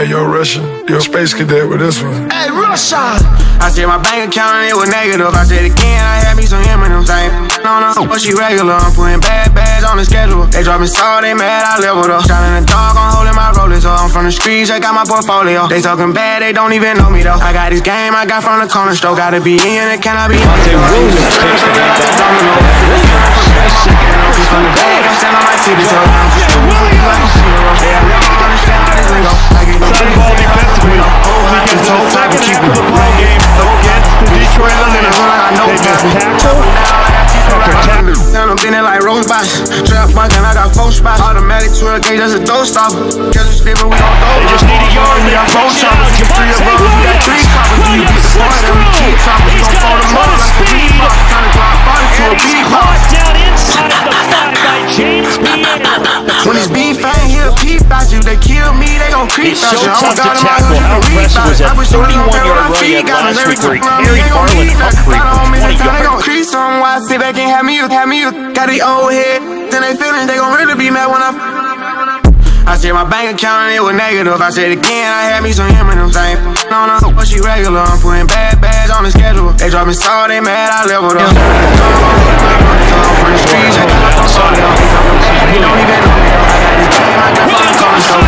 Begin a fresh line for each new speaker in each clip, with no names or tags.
Hey, yo, Russian, yo, space cadet with this one.
Hey, Russia! I said my bank account and it was negative. I said again, I had me some M&M's. I ain't no, but she regular. I'm putting bad bags on the schedule. They drop me salt, they mad, I leveled up. Shot in the dark, I'm holding my rollers up. I'm from the streets, I got my portfolio. They talking bad, they don't even know me though. I got this game, I got from the corner store. Gotta be in it, can I be on it? From the bag, I stand on my titties, so I'm just like a funeral. They never understand how this lingo. I get no ball defensively. He gets the whole time to keep the ball game against the Detroit Lions. They just tackle after tackle. I'm been like Rose Box. Trap bucking, I got 4 spots. Automatic 12 gauge, that's a dough stopper. Catch a slipper, we gon' throw. They just need a yard. We got 4 choppers. Get 3 of us, we got 3 choppers. Do you disappointed? We keep choppers. We gon' fold them up like a beat box. Tryna drop body to a beat box.
Down inside of the 5 by James Pierre.
When it's beef, I ain't hear a peep out you. They kill me, they gon' creep out you.
It's so tough to tackle. How impressive was that 31-yard run he had last week where he carried Marlon Humphrey for 20 yards?
Crease on why sit back and have me you. Got the old head, then they feelin' they gon' really be mad when I said my bank account and it was negative. I said again, I had me some M&M's. I ain't no, but she regular. I'm putting bad bags on the schedule. They drop me salt, they mad, I leveled up. I'm from the streets, I got my portfolio. They don't even know me. I got this game, I got from the corner store.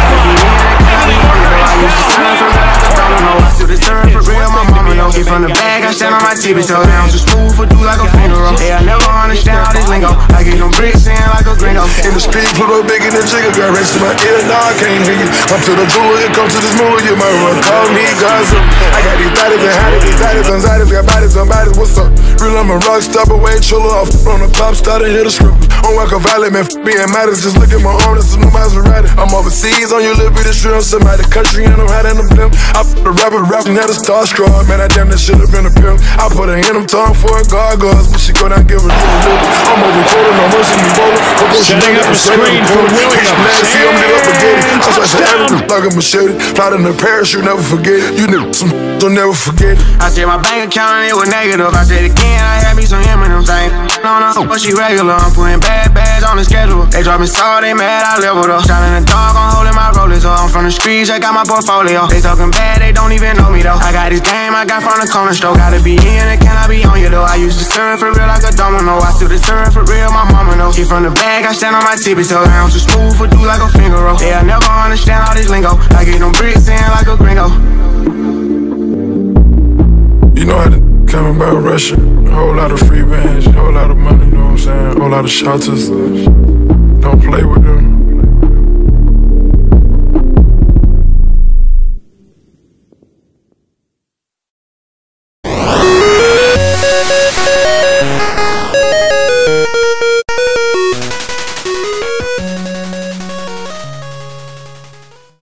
I used to serve for real, I don't know. I still deserve for real, my mama know. Get from the bag, I stand on my TV, so down so smooth for do like a funeral. Hey, I never understand all this lingo. I get them bricks in like a gringo.
In the street, put up big in the jigger, got racing my ear, now I can't hear you. I'm to the jeweler, it comes to this movie, you might run, call me gossip. I got these bodies and haddies, these bodies, anxieties, got bodies, somebody's, what's up? Real, I'm a rock star, but way chiller off on the top, started hit a script. On Walker Valley, man, being matters, just look at my arm, this is no Maserati. I'm overseas on your little bitty shrimp, somebody country and I'm hiding the blimp. I put a rapper rapping at a starstruck, man, I damn that should've been a pimp. I put her in them tongue for a gargoyles, but she go down, give her a little. I'm over quarter, no mercy, me bowler.
Setting up a screen for Williams.
See him get up again. I was like, like a machete. Fly in the parachute, never forget it. You niggas some don't never forget it.
I said my bank account and it was negative. I said again, I had me some M&M's. I ain't no, but she regular. I'm putting bad bags on the schedule. They drop me salt, they mad, I leveled up. Shot in the dark, I'm holding my rollers up. I'm from the streets, I got my portfolio. They talking bad, they don't even know me though. I got this game, I got from the corner store. Gotta be in it, can I be on you though? I used to serve for real like a domino. I still deserve for real, my mama know. Get from the bag, I stand on my tippy toe. I'm so smooth for do like a finger roll. Yeah, I never understand all this lingo. I get them bricks in like a gringo.
You know how to come about Russia. A whole lot of free bands, a whole lot of money, you know what I'm saying? A whole lot of shelters. Don't play with them.